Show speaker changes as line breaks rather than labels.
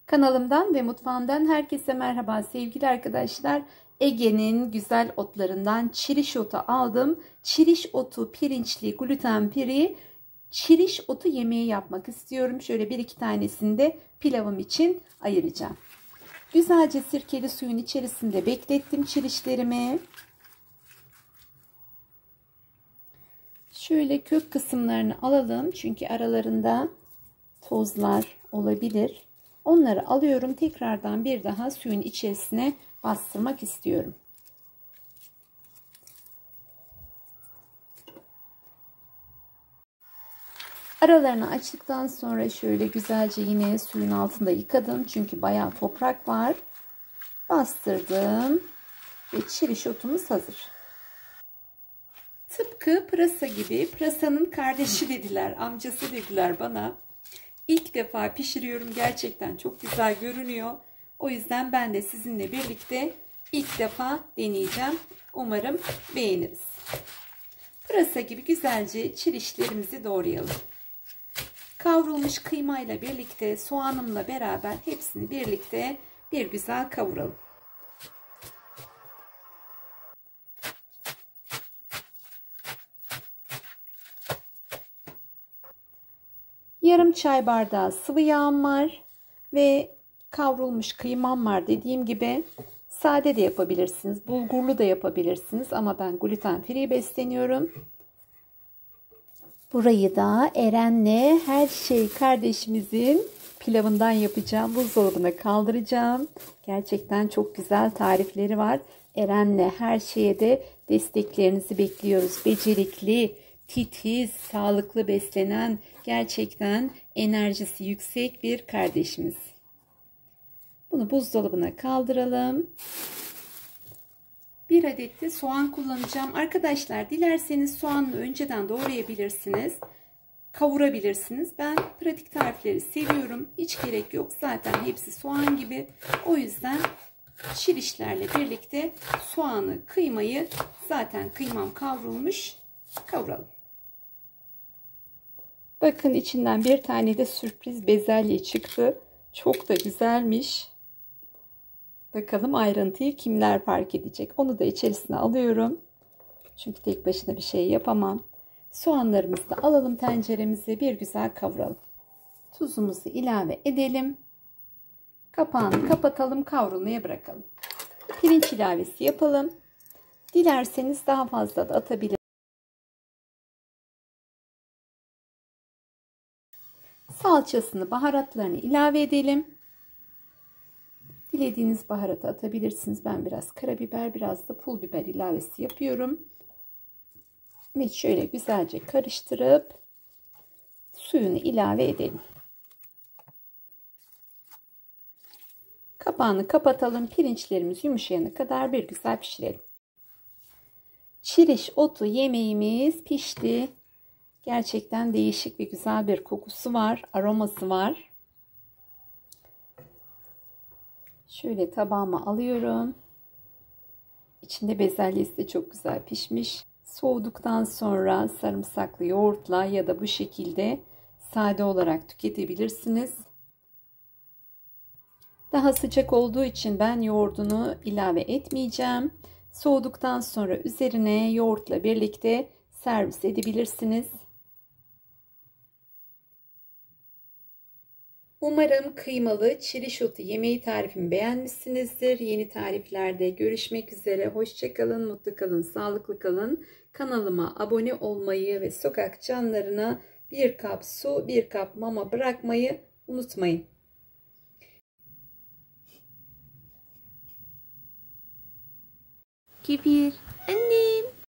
Kanalımdan ve mutfağımdan herkese merhaba sevgili arkadaşlar. Ege'nin güzel otlarından çiriş otu aldım. Çiriş otu pirinçli gluten free çiriş otu yemeği yapmak istiyorum. Şöyle bir iki tanesini de pilavım için ayıracağım. Güzelce sirkeli suyun içerisinde beklettim çirişlerimi. Şöyle kök kısımlarını alalım çünkü aralarında tozlar olabilir. Onları alıyorum. Tekrardan bir daha suyun içerisine bastırmak istiyorum. Aralarını açtıktan sonra şöyle güzelce yine suyun altında yıkadım. Çünkü bayağı toprak var. Bastırdım. Ve çiriş otumuz hazır. Tıpkı pırasa gibi. Pırasanın kardeşi dediler. Amcası dediler bana. İlk defa pişiriyorum. Gerçekten çok güzel görünüyor. O yüzden ben de sizinle birlikte ilk defa deneyeceğim. Umarım beğeniriz. Pırasa gibi güzelce çirişlerimizi doğrayalım. Kavrulmuş kıymayla birlikte soğanımla beraber hepsini birlikte bir güzel kavuralım. Yarım çay bardağı sıvı yağım var ve kavrulmuş kıymam var. Dediğim gibi sade de yapabilirsiniz, bulgurlu da yapabilirsiniz ama ben gluten free besleniyorum. Burayı da Eren'le her şey kardeşimizin pilavından yapacağım. Buzdolabına kaldıracağım. Gerçekten çok güzel tarifleri var. Eren'le her şeye de desteklerinizi bekliyoruz. Becerikli, titiz, sağlıklı beslenen, gerçekten enerjisi yüksek bir kardeşimiz. Bunu buzdolabına kaldıralım. Bir adet de soğan kullanacağım. Arkadaşlar dilerseniz soğanı önceden doğrayabilirsiniz. Kavurabilirsiniz. Ben pratik tarifleri seviyorum. Hiç gerek yok. Zaten hepsi soğan gibi. O yüzden çirişlerle birlikte soğanı, kıymayı, zaten kıymam kavrulmuş, kavuralım. Bakın içinden bir tane de sürpriz bezelye çıktı. Çok da güzelmiş. Bakalım ayrıntıyı kimler fark edecek. Onu da içerisine alıyorum. Çünkü tek başına bir şey yapamam. Soğanlarımızı da alalım tenceremize, bir güzel kavuralım. Tuzumuzu ilave edelim. Kapağını kapatalım, kavrulmaya bırakalım. Pirinç ilavesi yapalım. Dilerseniz daha fazla da atabilirsiniz. Salçasını, baharatlarını ilave edelim. Dilediğiniz baharatı atabilirsiniz. Ben biraz karabiber, biraz da pul biber ilavesi yapıyorum. Ve şöyle güzelce karıştırıp suyunu ilave edelim. Kapağını kapatalım. Pirinçlerimiz yumuşayana kadar bir güzel pişirelim. Çiriş otu yemeğimiz pişti. Gerçekten değişik ve güzel bir kokusu var. Aroması var. Şöyle tabağıma alıyorum. İçinde bezelyesi de çok güzel pişmiş. Soğuduktan sonra sarımsaklı yoğurtla ya da bu şekilde sade olarak tüketebilirsiniz. Daha sıcak olduğu için ben yoğurdunu ilave etmeyeceğim. Soğuduktan sonra üzerine yoğurtla birlikte servis edebilirsiniz. Umarım kıymalı çiriş otu yemeği tarifimi beğenmişsinizdir. Yeni tariflerde görüşmek üzere. Hoşça kalın, mutlu kalın, sağlıklı kalın. Kanalıma abone olmayı ve sokak canlarına bir kap su, bir kap mama bırakmayı unutmayın. Kefir. Anne.